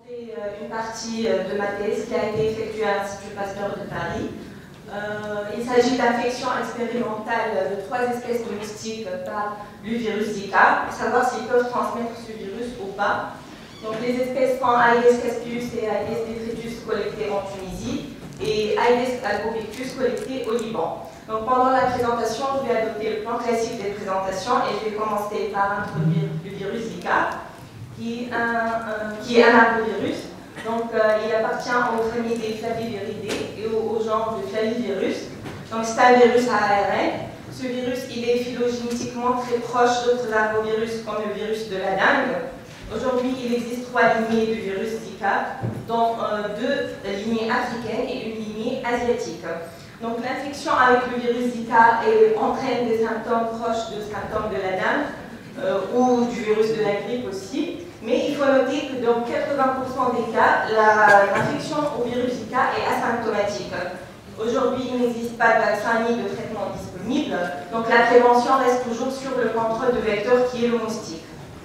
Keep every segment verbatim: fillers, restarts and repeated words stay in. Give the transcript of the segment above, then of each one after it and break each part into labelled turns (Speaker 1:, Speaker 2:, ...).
Speaker 1: présenter une partie de ma thèse qui a été effectuée à l'Institut Pasteur de Paris. Euh, il s'agit d'infections expérimentales de trois espèces de moustiques par le virus Zika, pour savoir s'ils peuvent transmettre ce virus ou pas. Donc les espèces sont Aedes caspeius et Aedes detritus collectées en Tunisie et Aedes albopictus collectées au Liban. Donc pendant la présentation, je vais adopter le plan classique des présentations et je vais commencer par introduire le virus Zika, qui est un, un, qui est un arbovirus. Donc euh, il appartient aux familles des Flaviviridés et au, au genre de Flavivirus. Donc c'est un virus à A R N. Ce virus, il est phylogénétiquement très proche d'autres arbovirus comme le virus de la dengue. Aujourd'hui, il existe trois lignées du virus Zika, dont euh, deux lignées africaines et une lignée asiatique. Donc l'infection avec le virus Zika et, entraîne des symptômes proches de symptômes de la dengue euh, ou du virus de la grippe aussi. Mais il faut noter que dans quatre-vingts pour cent des cas, l'infection au virus Zika est asymptomatique. Aujourd'hui, il n'existe pas de vaccin ni de traitement disponible, donc la prévention reste toujours sur le contrôle de vecteur qui est le moustique.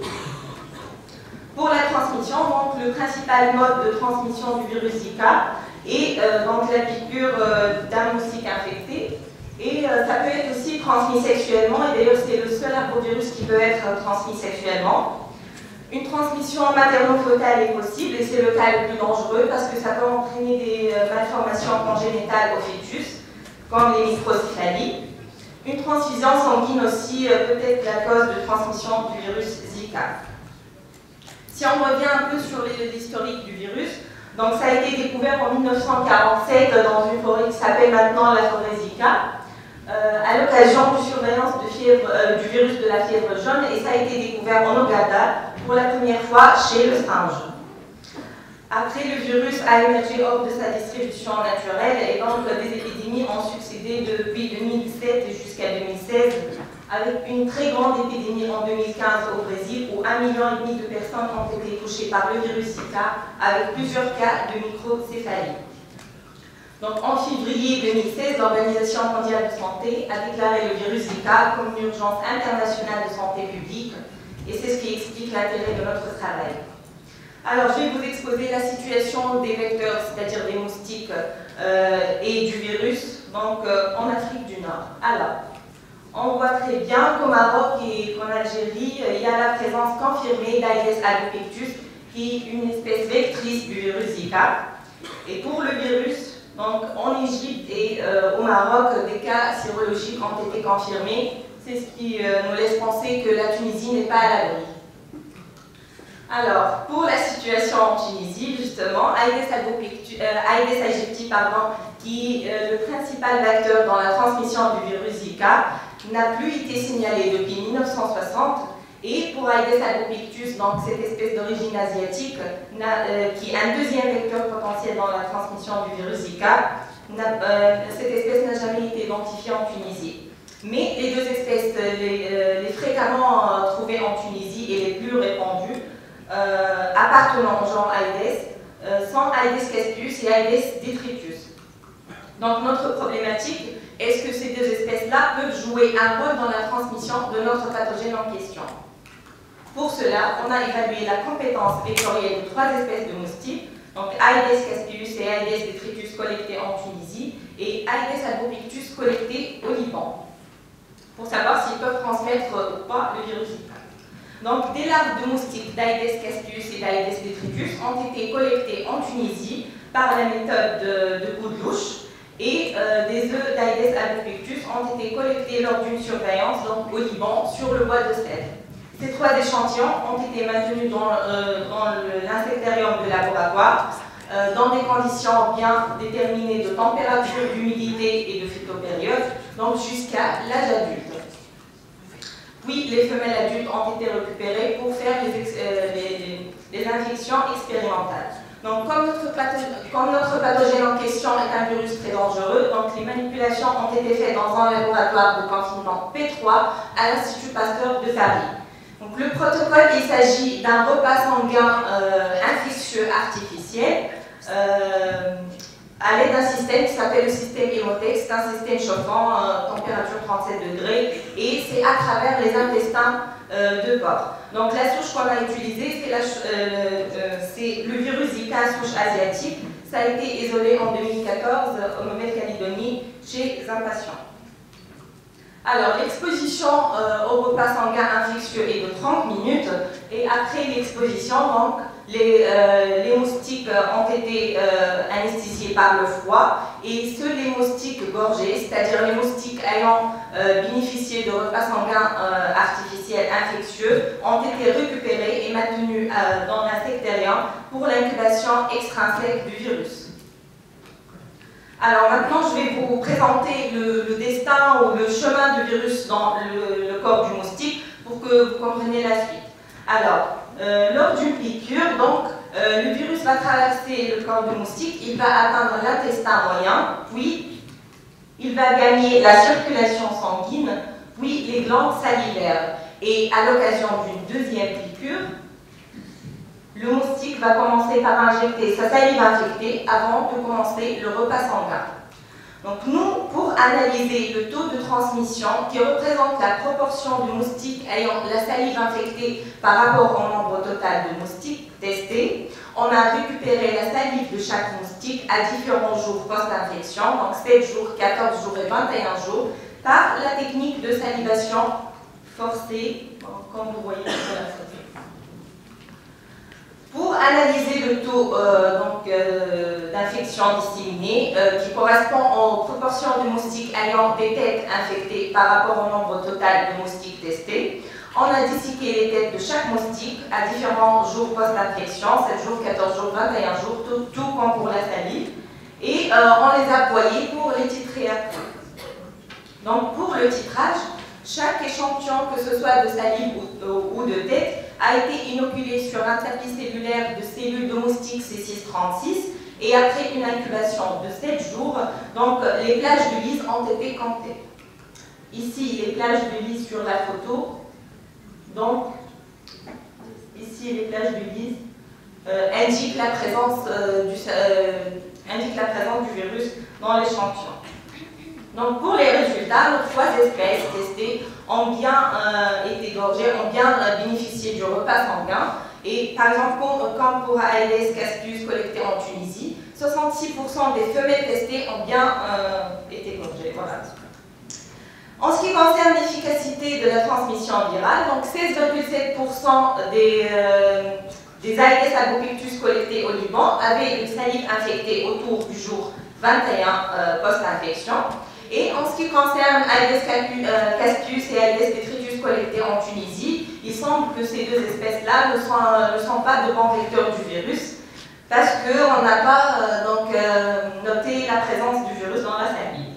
Speaker 1: Pour la transmission, donc, le principal mode de transmission du virus Zika est euh, donc, la piqûre euh, d'un moustique infecté. Et euh, ça peut être aussi transmis sexuellement, et d'ailleurs c'est le seul arbovirus qui peut être euh, transmis sexuellement. Une transmission materno-fœtale est possible, et c'est le cas le plus dangereux parce que ça peut entraîner des euh, malformations congénitales au fœtus, comme les microcéphalies. Une transfusion sanguine aussi euh, peut être la cause de transmission du virus Zika. Si on revient un peu sur l'historique du virus, donc ça a été découvert en mille neuf cent quarante-sept dans une forêt qui s'appelle maintenant la forêt Zika, euh, à l'occasion de surveillance de fièvre, euh, du virus de la fièvre jaune, et ça a été découvert en Ouganda pour la première fois chez le singe. Après, le virus a émergé hors de sa distribution naturelle et donc des épidémies ont succédé depuis deux mille sept jusqu'à deux mille seize, avec une très grande épidémie en deux mille quinze au Brésil où un million et demi de personnes ont été touchées par le virus Zika, avec plusieurs cas de microcéphalie. Donc, en février deux mille seize, l'Organisation mondiale de santé a déclaré le virus Zika comme une urgence internationale de santé publique, et c'est ce qui explique l'intérêt de notre travail. Alors, je vais vous exposer la situation des vecteurs, c'est-à-dire des moustiques euh, et du virus, donc euh, en Afrique du Nord. Alors, on voit très bien qu'au Maroc et qu'en Algérie, il y a la présence confirmée d'Aedes albopictus, qui est une espèce vectrice du virus Zika. Et pour le virus, donc en Égypte et euh, au Maroc, des cas sérologiques ont été confirmés. C'est ce qui euh, nous laisse penser que la Tunisie n'est pas à l'abri. Alors, pour la situation en Tunisie, justement, Aedes albopictus, euh, Aedes aegypti, pardon, qui est euh, le principal vecteur dans la transmission du virus Zika, n'a plus été signalé depuis mille neuf cent soixante. Et pour Aedes albopictus, donc cette espèce d'origine asiatique, euh, qui est un deuxième vecteur potentiel dans la transmission du virus Zika, euh, cette espèce n'a jamais été identifiée en Tunisie. Mais les deux espèces, les, euh, les fréquemment euh, trouvées en Tunisie et les plus répandues, euh, appartenant au genre Aedes, euh, sont Aedes caspeius et Aedes detritus. Donc notre problématique, est-ce que ces deux espèces-là peuvent jouer un rôle dans la transmission de notre pathogène en question? Pour cela, on a évalué la compétence vectorielle de trois espèces de moustiques, donc Aedes caspeius et Aedes detritus collectés en Tunisie et Aedes albopictus collectés au Liban, pour savoir s'ils peuvent transmettre ou pas le virus Zika. Donc, des larves de moustiques d'Aedes caspeius et d'Aedes detritus ont été collectées en Tunisie par la méthode de, de Goudlouche, et euh, des œufs d'Aedes albopictus ont été collectés lors d'une surveillance donc, au Liban sur le bois de Sèvres. Ces trois échantillons ont été maintenus dans, euh, dans l'insectarium de laboratoire euh, dans des conditions bien déterminées de température, d'humidité et de phytopériode, donc jusqu'à l'âge adulte. Puis, les femelles adultes ont été récupérées pour faire les, euh, les, les infections expérimentales. Donc, comme notre, comme notre pathogène en question est un virus très dangereux, donc les manipulations ont été faites dans un laboratoire de confinement P trois à l'Institut Pasteur de Paris. Donc, le protocole, il s'agit d'un repas sanguin euh, infectieux artificiel euh, à l'aide d'un système qui s'appelle le système Emotex. C'est un système chauffant, euh, température trente-sept degrés, et c'est à travers les intestins euh, de porc. Donc la souche qu'on a utilisée, c'est euh, euh, le virus Zika souche asiatique. Ça a été isolé en deux mille quatorze en Nouvelle-Calédonie chez un patient. Alors, l'exposition euh, au repas sanguin infectieux est de trente minutes, et après l'exposition, donc, les, euh, les moustiques ont été euh, anesthésiés par le froid, et ceux les moustiques gorgés, c'est-à-dire les moustiques ayant euh, bénéficié de repas sanguins euh, artificiels infectieux, ont été récupérés et maintenus euh, dans l'insectarium pour l'incubation extrinsèque du virus. Alors maintenant, je vais vous présenter le, le destin ou le chemin du virus dans le, le corps du moustique pour que vous compreniez la suite. Alors, euh, lors d'une piqûre, donc, euh, le virus va traverser le corps du moustique, il va atteindre l'intestin moyen, puis il va gagner la circulation sanguine, puis les glandes salivaires. Et à l'occasion d'une deuxième piqûre, le moustique va commencer par injecter sa salive infectée avant de commencer le repas sanguin. Donc nous, pour analyser le taux de transmission qui représente la proportion de moustiques ayant la salive infectée par rapport au nombre total de moustiques testés, on a récupéré la salive de chaque moustique à différents jours post-infection, donc sept jours, quatorze jours et vingt et un jours, par la technique de salivation forcée, comme vous voyez sur la photo. Pour analyser le taux euh, euh, d'infection disséminée, euh, qui correspond aux proportions de moustiques ayant des têtes infectées par rapport au nombre total de moustiques testés, on a disséqué les têtes de chaque moustique à différents jours post-infection, sept jours, quatorze jours, vingt et un jours, tout, tout comme pour la salive, et euh, on les a broyés pour les titrer après. Donc pour le titrage, chaque échantillon, que ce soit de salive ou, ou de tête, a été inoculé sur un tapis cellulaire de cellules de moustiques C six trente-six, et après une incubation de sept jours, donc les plages de lyse ont été comptées. Ici, les plages de lyse sur la photo, donc ici les plages de lyse euh, indiquent la présence euh, du, euh, indiquent la présence du virus dans l'échantillon. Donc pour les résultats, nos trois espèces testées ont bien euh, été gorgées, ont bien euh, bénéficié du repas sanguin. Et par exemple, comme, comme pour Aedes caspius collecté en Tunisie, soixante-six pour cent des femelles testées ont bien euh, été gorgées. Voilà. En ce qui concerne l'efficacité de la transmission virale, donc seize virgule sept pour cent des, euh, des Aedes albopictus collectés au Liban avaient une salive infectée autour du jour vingt et un euh, post-infection. Et en ce qui concerne Aedes caspius et Aedes detritus collectés en Tunisie, il semble que ces deux espèces-là ne sont, ne sont pas de bons vecteurs du virus, parce qu'on n'a pas euh, donc, euh, noté la présence du virus dans la salive.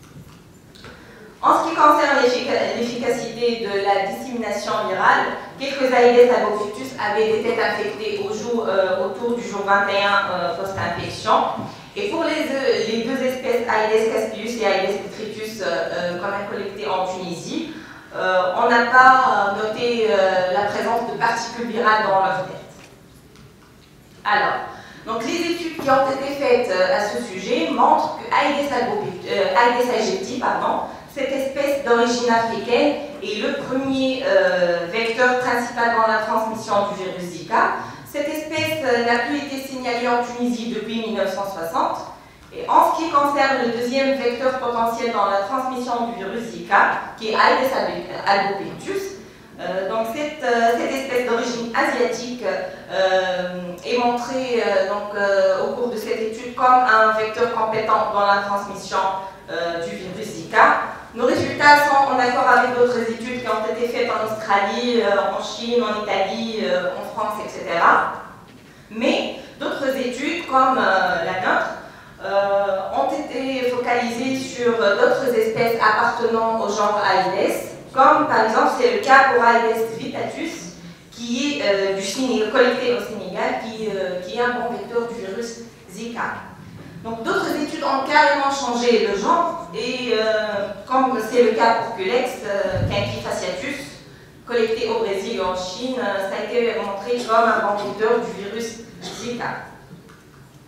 Speaker 1: En ce qui concerne l'efficacité de la dissémination virale, quelques Aedes albopictus avaient des têtes infectées au jour, euh, autour du jour vingt et un euh, post-infection. Et pour les, les deux espèces Aedes caspius et Aedes detritus euh, qu'on a collectées en Tunisie, euh, on n'a pas noté euh, la présence de particules virales dans leur tête. Alors, donc les études qui ont été faites euh, à ce sujet montrent que Aedes, euh, Aedes aegypti, pardon, cette espèce d'origine africaine est le premier euh, vecteur principal dans la transmission du virus Zika. Cette espèce n'a plus été signalée en Tunisie depuis mille neuf cent soixante. Et en ce qui concerne le deuxième vecteur potentiel dans la transmission du virus Zika, qui est Aedes albopictus, euh, donc cette, euh, cette espèce d'origine asiatique euh, est montrée euh, donc, euh, au cours de cette étude comme un vecteur compétent dans la transmission euh, du virus Zika. Nos résultats sont en accord avec d'autres études qui ont été faites en Australie, euh, en Chine, en Italie, euh, en France, et cetera. Mais d'autres études, comme euh, la nôtre, euh, ont été focalisées sur d'autres espèces appartenant au genre Aedes, comme par exemple c'est le cas pour Aedes vittatus, qui est euh, du Sénégal, collecté au Sénégal, qui, euh, qui est un bon vecteur du virus Zika. Donc d'autres études ont carrément changé le genre, et euh, comme c'est le cas pour Culex, euh, Quinqui fasciatus, collecté au Brésil et en Chine, ça a été montré comme un bon vecteur du virus Zika.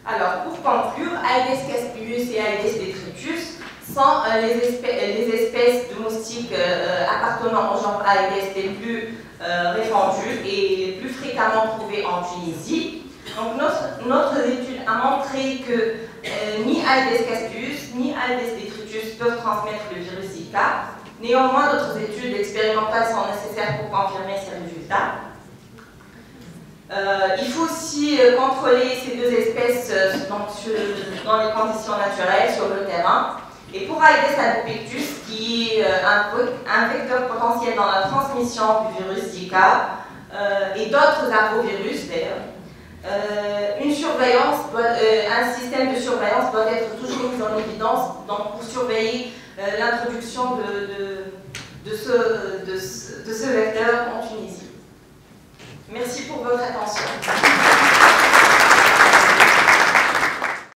Speaker 1: Alors, pour conclure, Aedes caspius et Aedes detritus sont euh, les, espèces, les espèces domestiques euh, appartenant au genre Aedes les plus euh, répandues et les plus fréquemment trouvées en Tunisie. Donc, notre, notre étude a montré que euh, ni Aedes caspius ni Aedes detritus peuvent transmettre le virus Zika. Néanmoins, d'autres études expérimentales sont nécessaires pour confirmer ces résultats. Euh, il faut aussi euh, contrôler ces deux espèces euh, donc, sur, dans les conditions naturelles, sur le terrain. Et pour Aedes albopictus, qui est euh, un, un vecteur potentiel dans la transmission du virus Zika euh, et d'autres arbovirus d'ailleurs, euh, une surveillance, doit, euh, un système de surveillance doit être toujours mis en évidence donc, pour surveiller euh, l'introduction de, de, de, ce, de, ce, de ce vecteur en Tunisie. Merci pour votre attention.